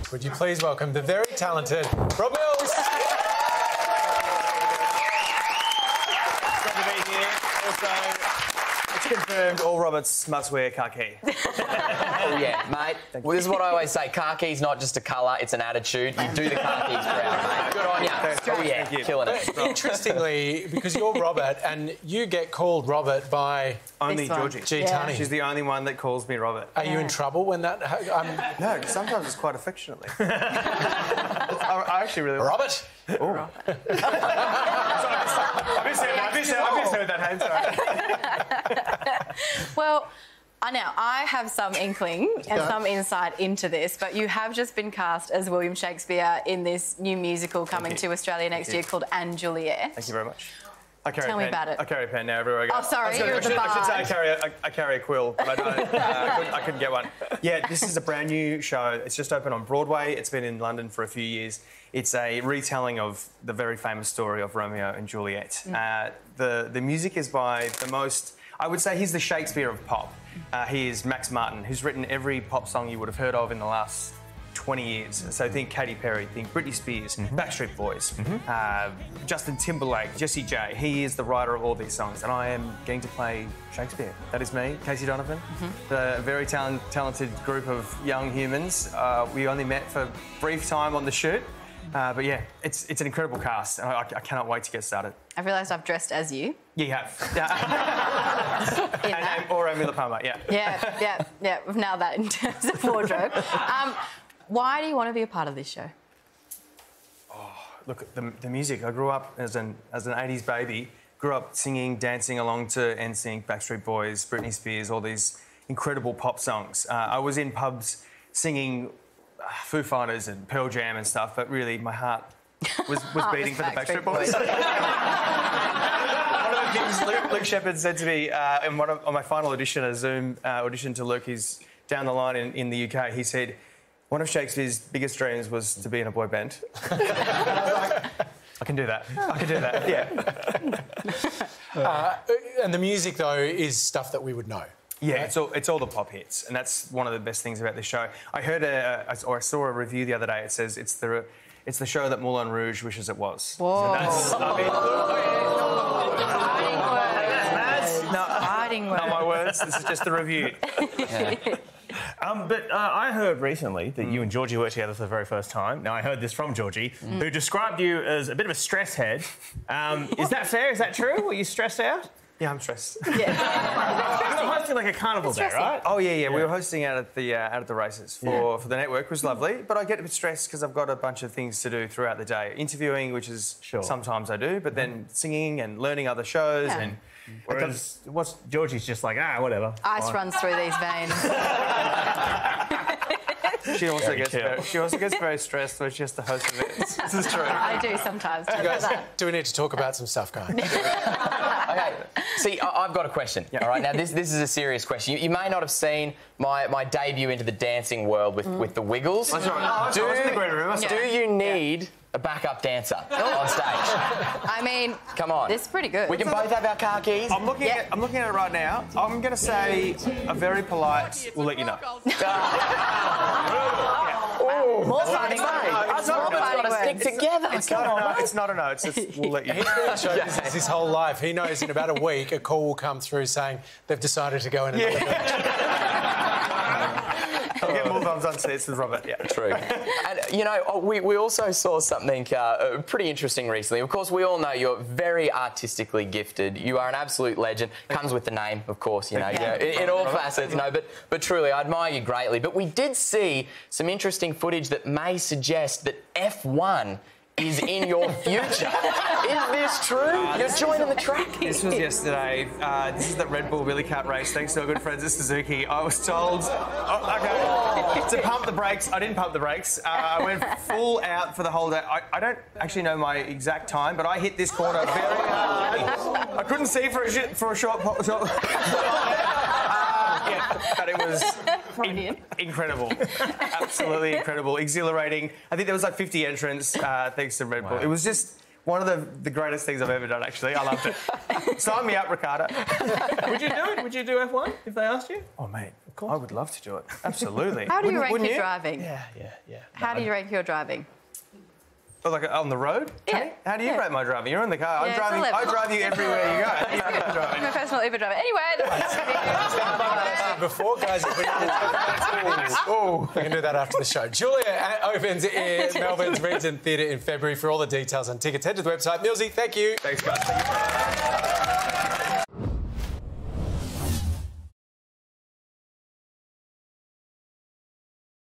Would you please welcome the very talented Rob Mills? It's great to be here. Also, it's confirmed all Roberts must wear khaki. Oh, yeah, mate. Well, this is what I always say. Khaki's not just a colour, it's an attitude. You do the khakis proud, mate. Good on you. Oh, yeah, killing it. Interestingly, because you're Robert and you get called Robert by... Only Georgie. Tani. She's the only one that calls me Robert. Are you in trouble when that... No, sometimes it's quite affectionately. I actually really... Robert? Oh. I just heard that hand, sorry. Well, I have some inkling and some insight into this, but you have just been cast as William Shakespeare in this new musical coming to Australia next year called Anne Juliet. Thank you very much. Tell me about it. I carry a pen now everywhere I go. Oh, sorry, you're the I should say I carry a quill, but I don't. I couldn't get one. Yeah, this is a brand new show. It's just opened on Broadway. It's been in London for a few years. It's a retelling of the very famous story of Romeo and Juliet. The music is by the most... I would say he's the Shakespeare of pop. He is Max Martin, who's written every pop song you would have heard of in the last 20 years. So think Katy Perry, think Britney Spears, Backstreet Boys, Justin Timberlake, Jessie J. He is the writer of all these songs, and I am going to play Shakespeare. That is me, Casey Donovan. The very talented group of young humans. We only met for a brief time on the shoot. But yeah, it's an incredible cast, and I cannot wait to get started. I've realised I've dressed as you. Yeah, you have. Or Amelia Palmer, yeah. Yeah, we've nailed that in terms of wardrobe. Why do you want to be a part of this show? Oh, look, the music. I grew up as an 80s baby, grew up singing, dancing along to NSYNC, Backstreet Boys, Britney Spears, all these incredible pop songs. I was in pubs singing Foo Fighters and Pearl Jam and stuff, but really my heart was beating for the Backstreet Boys. One of the things Luke Shepherd said to me on my final audition, a Zoom audition to Luke, he's down the line in the UK, he said, one of Shakespeare's biggest dreams was to be in a boy band. I can do that. I can do that, yeah. And the music, though, is stuff that we would know. Yeah, it's all the pop hits, and that's one of the best things about this show. I heard I saw a review the other day. It says it's the show that Moulin Rouge wishes it was. Whoa! So not my words. This is just the review. But I heard recently that you and Georgie worked together for the very first time. Now, I heard this from Georgie, who described you as a bit of a stress head. Is that fair? Is that true? Were you stressed out? Yeah, I'm stressed. Yeah. You were hosting like a carnival day, right? Oh yeah. We were hosting out at the races for the network. It was lovely, but I get a bit stressed because I've got a bunch of things to do throughout the day. Interviewing, which is sometimes I do, but then singing and learning other shows and. Whereas Georgie's just like, whatever. Ice runs through these veins. She also gets very stressed when she has to host events. This is true. I do sometimes. Do we need to talk about some stuff, guys? Okay, see, I've got a question. All right, now this is a serious question. You may not have seen my debut into the dancing world with the Wiggles. That's right. Do you need a backup dancer on stage? I mean, come on, this is pretty good. We can both have our car keys. I'm looking at it right now. I'm going to say a very polite. We'll let you know. More fighting words. Us Robert's got to stick together. It's not a no. It's just we'll let you know. He's been in show business his whole life. He knows in about a week a call will come through saying they've decided to go in another direction. I'll get more thumbs on seats with Robert, yeah. True. And, you know, we also saw something pretty interesting recently. Of course, we all know you're very artistically gifted. You are an absolute legend. Comes with the name, of course, you know, in all facets. No, but truly, I admire you greatly. But we did see some interesting footage that may suggest that F1 is in your future. Is this true? You're joining the track. This was yesterday. This is the Red Bull Billy Cat race. Thanks to our good friends at Suzuki. I was told to pump the brakes. I didn't pump the brakes. I went full out for the whole day. I don't actually know my exact time, but I hit this corner very hard. I couldn't see for a short. But it was incredible. Absolutely incredible. Exhilarating. I think there was like 50 entrants thanks to Red Bull. It was just one of the greatest things I've ever done, actually. I loved it. Sign me up, Ricardo. Would you do it? Would you do F1 if they asked you? Oh, mate, of I would love to do it. Absolutely. How do you rank Wouldn't your you? driving? Yeah. How do you rank your driving? Oh, like on the road? Yeah. How do you rate my driving? You're in the car. Yeah, it's I 11. drive you everywhere you go. How do you rate my driving? I'm a personal Uber driver. Anyway, Before, guys, we can do that after the show. Julia opens in Melbourne's Regent Theatre in February. For all the details on tickets, head to the website. Millsy, thank you. Thanks, guys.